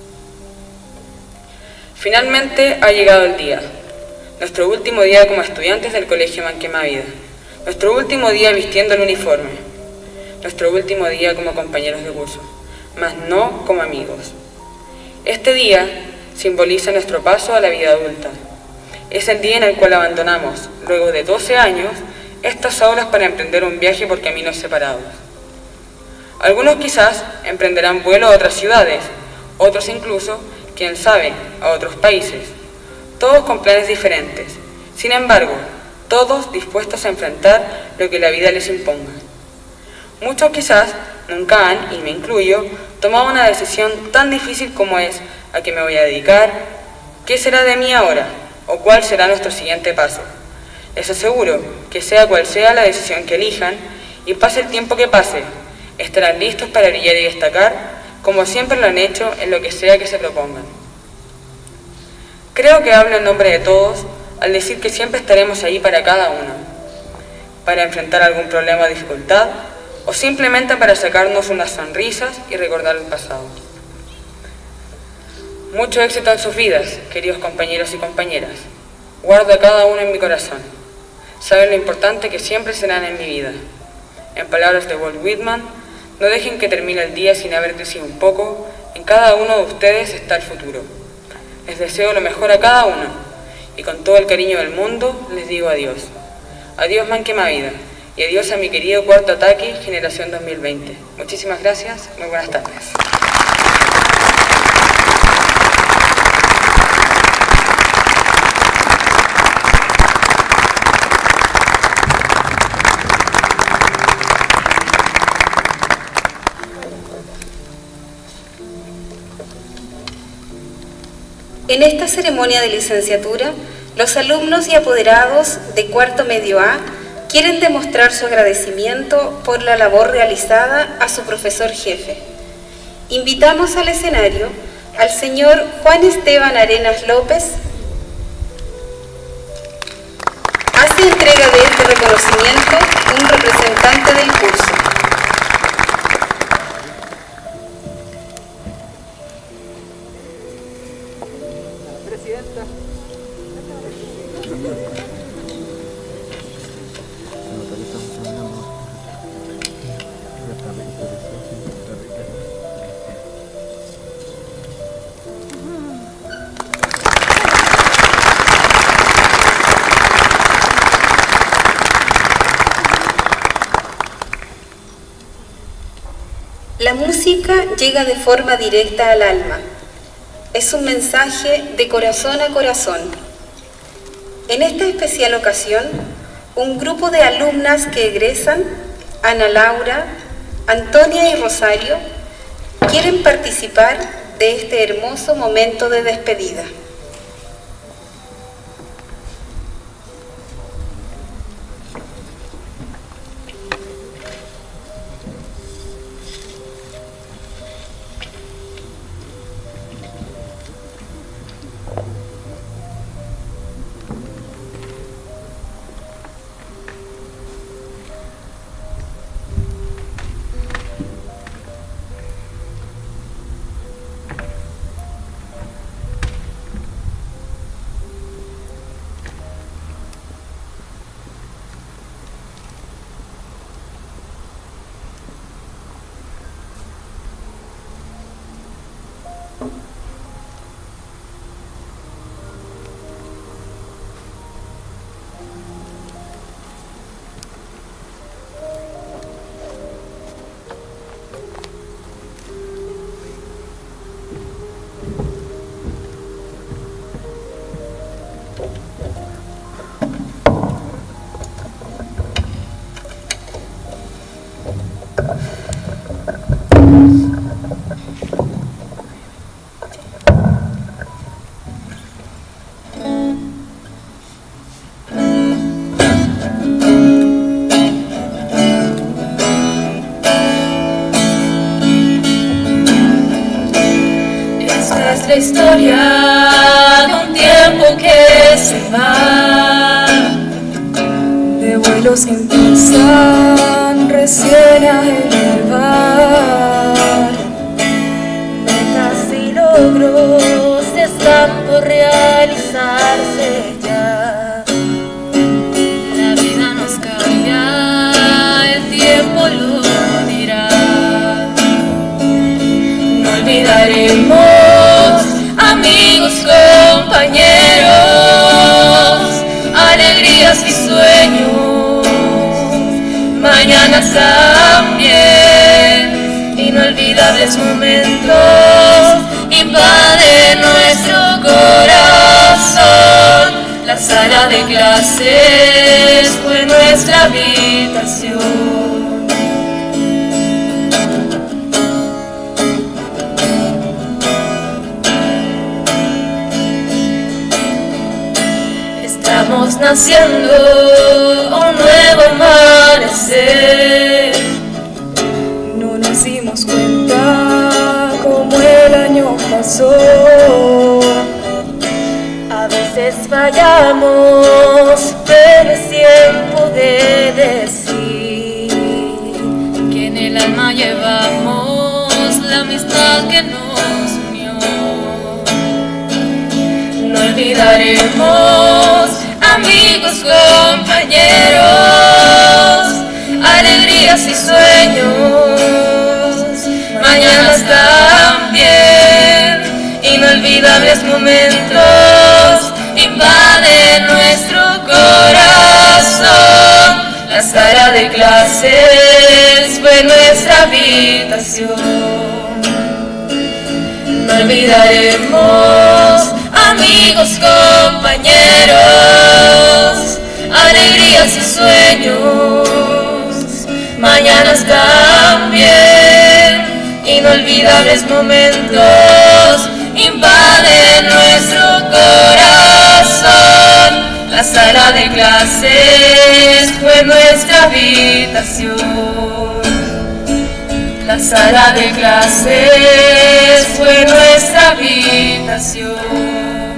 Finalmente ha llegado el día, nuestro último día como estudiantes del Colegio Manquemavida, nuestro último día vistiendo el uniforme, nuestro último día como compañeros de curso, mas no como amigos. Este día simboliza nuestro paso a la vida adulta. Es el día en el cual abandonamos, luego de doce años, estas aulas para emprender un viaje por caminos separados. Algunos quizás emprenderán vuelo a otras ciudades, otros incluso, quién sabe, a otros países, todos con planes diferentes, sin embargo, todos dispuestos a enfrentar lo que la vida les imponga. Muchos quizás nunca han, y me incluyo, tomado una decisión tan difícil como es a qué me voy a dedicar, qué será de mí ahora, o cuál será nuestro siguiente paso. Les aseguro que sea cual sea la decisión que elijan, y pase el tiempo que pase, estarán listos para brillar y destacar, como siempre lo han hecho en lo que sea que se propongan. Creo que hablo en nombre de todos al decir que siempre estaremos ahí para cada uno, para enfrentar algún problema o dificultad, o simplemente para sacarnos unas sonrisas y recordar el pasado. Mucho éxito en sus vidas, queridos compañeros y compañeras. Guardo a cada uno en mi corazón. Saben lo importante que siempre serán en mi vida. En palabras de Walt Whitman, no dejen que termine el día sin haber crecido un poco. En cada uno de ustedes está el futuro. Les deseo lo mejor a cada uno y con todo el cariño del mundo les digo adiós. Adiós Manquemavida y adiós a mi querido Cuarto Ataque Generación dos mil veinte. Muchísimas gracias, muy buenas tardes. En esta ceremonia de licenciatura, los alumnos y apoderados de Cuarto Medio A quieren demostrar su agradecimiento por la labor realizada a su profesor jefe. Invitamos al escenario al señor Juan Esteban Arenas López. Hace entrega de este reconocimiento un representante del curso. La música llega de forma directa al alma. Es un mensaje de corazón a corazón. En esta especial ocasión, un grupo de alumnas que egresan, Ana Laura, Antonia y Rosario, quieren participar de este hermoso momento de despedida. Mm-hmm. nuestra historia de un tiempo que se va, de vuelos que empiezan recién a elevar. Metas y logros están por realizarse ya. La vida nos cambia, el tiempo lo dirá. No olvidaremos, amigos, compañeros, alegrías y sueños, mañanas también, inolvidables momentos invaden nuestro corazón. La sala de clases fue nuestra habitación. Estamos naciendo un nuevo amanecer. No nos dimos cuenta cómo el año pasó. A veces fallamos, pero es tiempo de decir que en el alma llevamos la amistad que nos unió. No olvidaremos, amigos, compañeros, alegrías y sueños, mañanas también, inolvidables momentos invaden nuestro corazón. La sala de clases fue nuestra habitación. No olvidaremos, amigos, compañeros, alegrías y sueños, mañanas también, inolvidables momentos invaden nuestro corazón. La sala de clases fue nuestra habitación. La sala de clases fue nuestra habitación.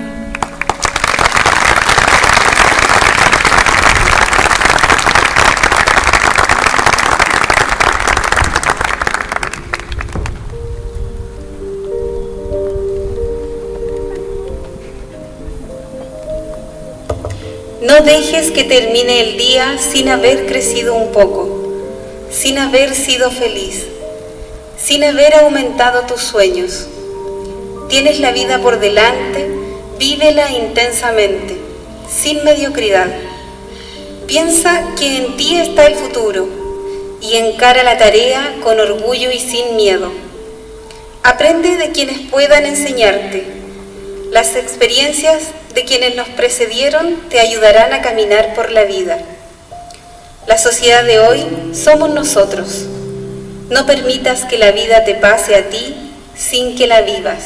No dejes que termine el día sin haber crecido un poco, sin haber sido feliz, sin haber aumentado tus sueños. Tienes la vida por delante, vívela intensamente, sin mediocridad. Piensa que en ti está el futuro y encara la tarea con orgullo y sin miedo. Aprende de quienes puedan enseñarte. Las experiencias de quienes nos precedieron te ayudarán a caminar por la vida. La sociedad de hoy somos nosotros. No permitas que la vida te pase a ti sin que la vivas.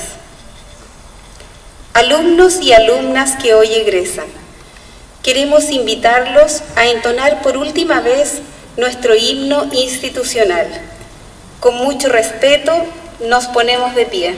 Alumnos y alumnas que hoy egresan, queremos invitarlos a entonar por última vez nuestro himno institucional. Con mucho respeto, nos ponemos de pie.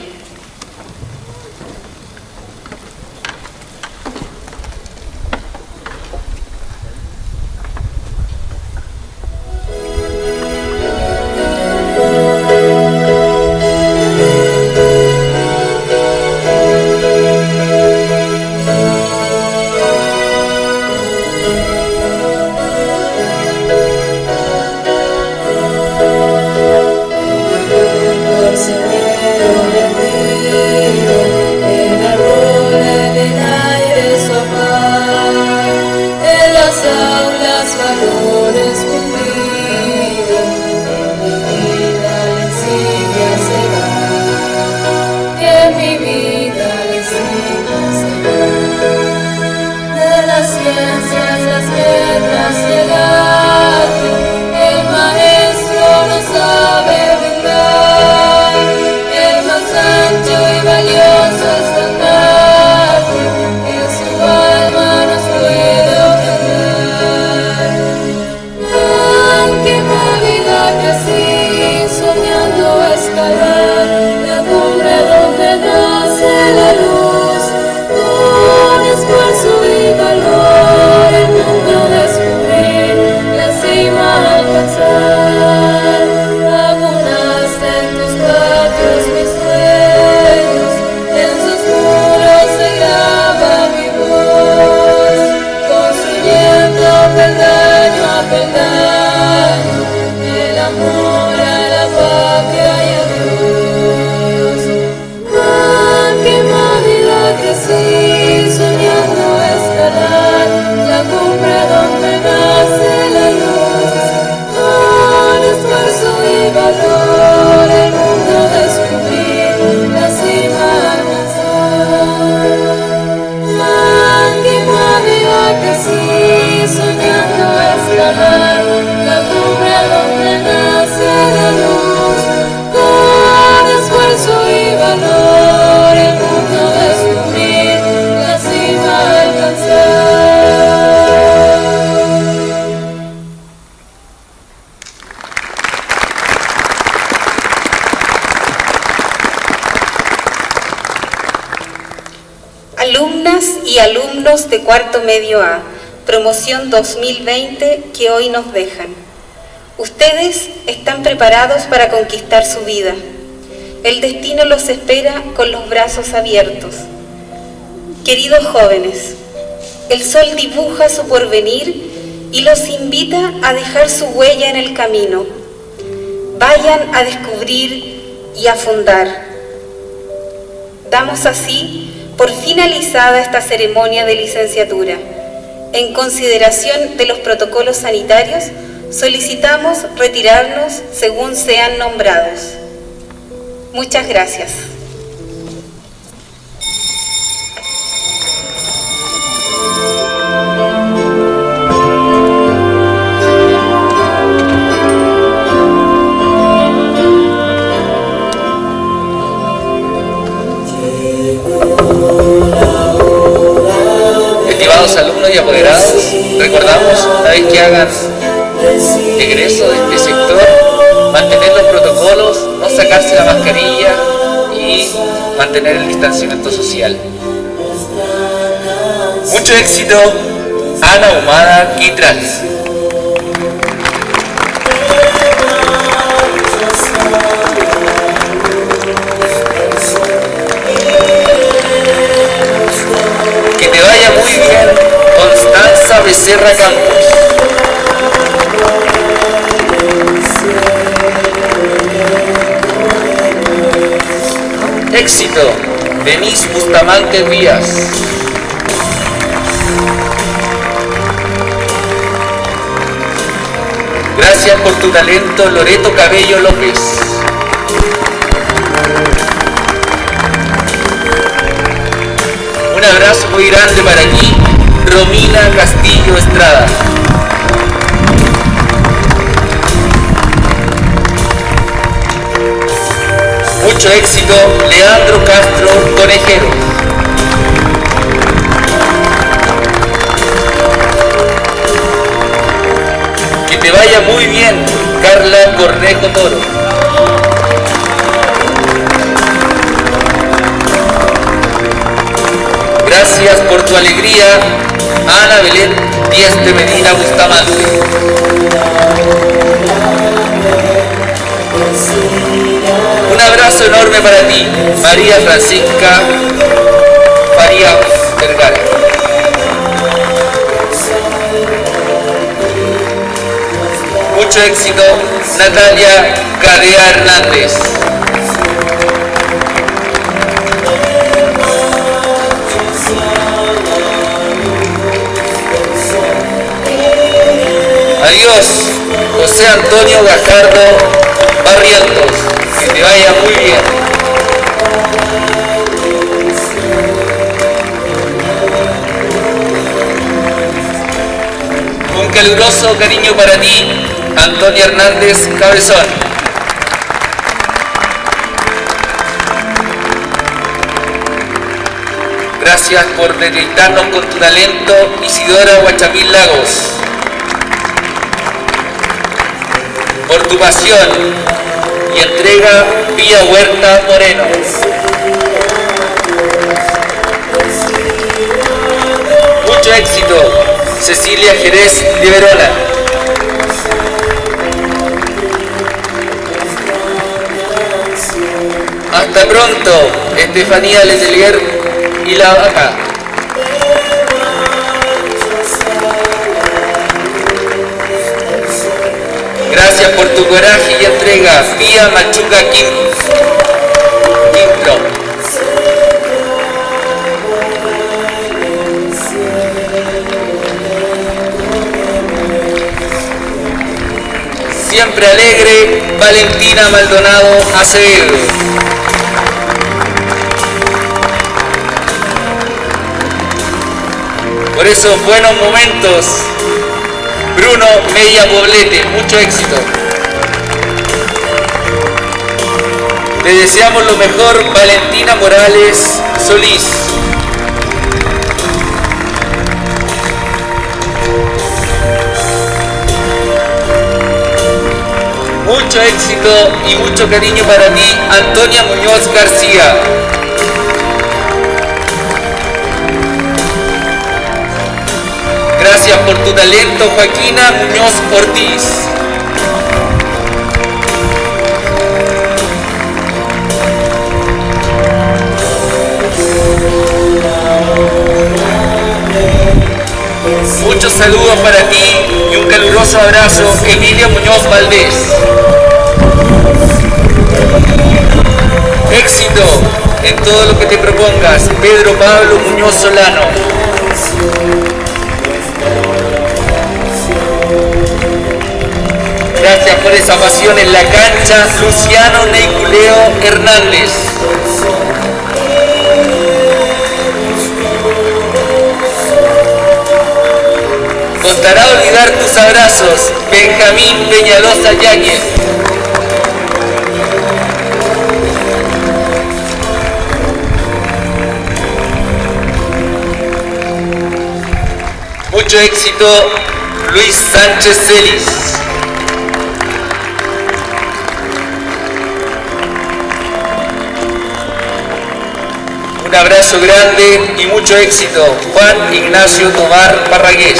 Señor, alumnas y alumnos de cuarto medio A, promoción dos mil veinte, que hoy nos dejan. Ustedes están preparados para conquistar su vida. El destino los espera con los brazos abiertos. Queridos jóvenes, el sol dibuja su porvenir y los invita a dejar su huella en el camino. Vayan a descubrir y a fundar. Damos así por finalizada esta ceremonia de licenciatura. En consideración de los protocolos sanitarios, solicitamos retirarnos según sean nombrados. Muchas gracias. Estimados alumnos y apoderados, recordamos, una vez que hagan egreso de este sector, mantener los protocolos, no sacarse la mascarilla y mantener el distanciamiento social. Mucho éxito, Ana Humada Quitrales. Que te vaya muy bien, Constanza Becerra Campos. Éxito, Denise Bustamante Díaz. Gracias por tu talento, Loreto Cabello López. Un abrazo muy grande para ti, Romina Castillo Estrada. Mucho éxito, Leandro Castro Conejero. Que te vaya muy bien, Carla Cornejo Toro. Gracias por tu alegría, Ana Belén Díaz de Medina Bustamante. Un abrazo enorme para ti, María Francisca Faría Vergara. Mucho éxito, Natalia Gadea Hernández. Adiós, José Antonio Gajardo Barrientos. Que te vaya muy bien. Un caluroso cariño para ti, Antonia Hernández Cabezón. Gracias por deleitarnos con tu talento, Isidora Guachamil Lagos. Por tu pasión y entrega, Vía Huerta Moreno. Mucho éxito, Cecilia Jerez de Verona. Hasta pronto, Estefanía Letelier y La Vaca. Gracias por tu coraje y entrega, Vía Machuca Kim. Quintro. Siempre alegre, Valentina Maldonado Acevedo. Por esos buenos momentos, Bruno Mella Poblete, mucho éxito. Le deseamos lo mejor, Valentina Morales Solís. Mucho éxito y mucho cariño para ti, Antonia Muñoz García. Gracias por tu talento, Joaquina Muñoz Ortiz. Muchos saludos para ti y un caluroso abrazo, Emilia Muñoz Valdés. Éxito en todo lo que te propongas, Pedro Pablo Muñoz Solano. Gracias por esa pasión en la cancha, Luciano Neiculeo Hernández. Costará olvidar tus abrazos, Benjamín Peñalosa Yáñez. Mucho éxito, Luis Sánchez Celis. Un abrazo grande y mucho éxito, Juan Ignacio Tomar Parragués.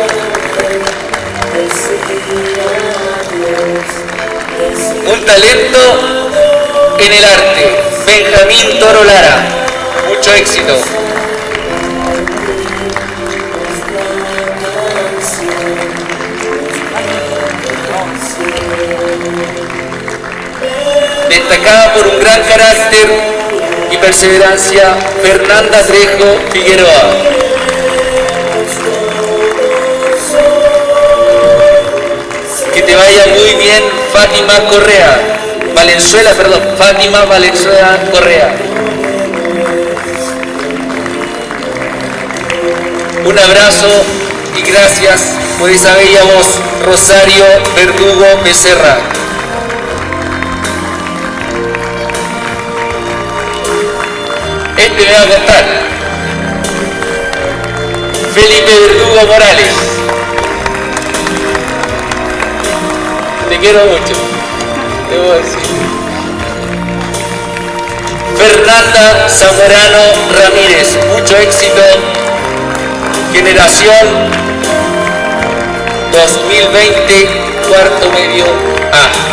Un talento en el arte, Benjamín Toro Lara. Mucho éxito. Destacada por un gran carácter y perseverancia, Fernanda Trejo Figueroa. Que te vaya muy bien, Fátima Correa. Valenzuela, perdón, Fátima Valenzuela Correa. Un abrazo y gracias por esa bella voz, Rosario Verdugo Becerra. Este me va a contar. Felipe Verdugo Morales. Te quiero mucho, debo decir. Fernanda Zamorano Ramírez, mucho éxito. Generación dos mil veinte, cuarto medio A.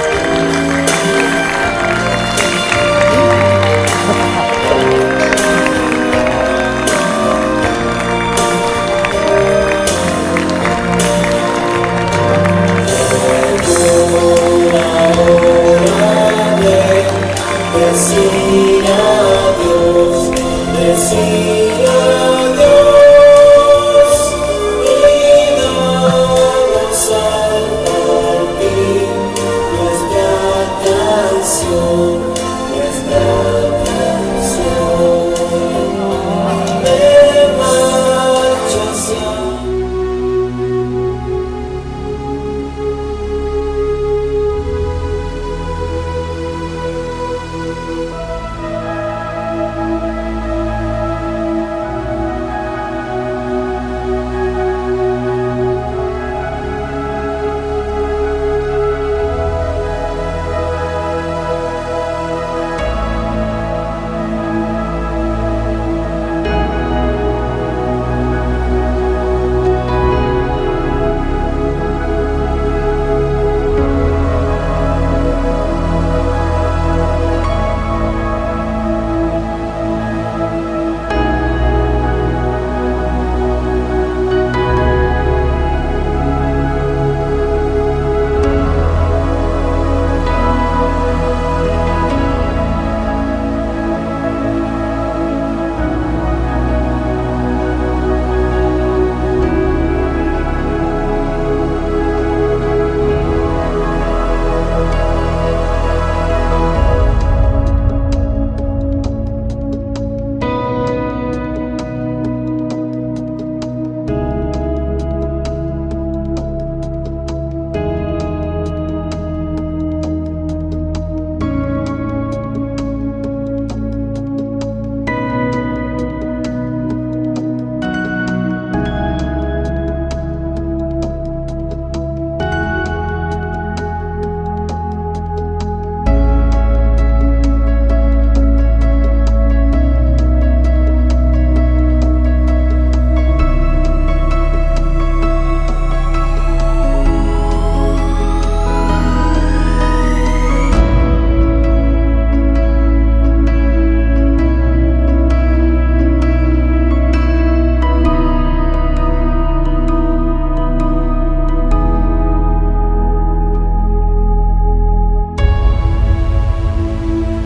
Decir adiós, decir adiós y damos al partir nuestra canción.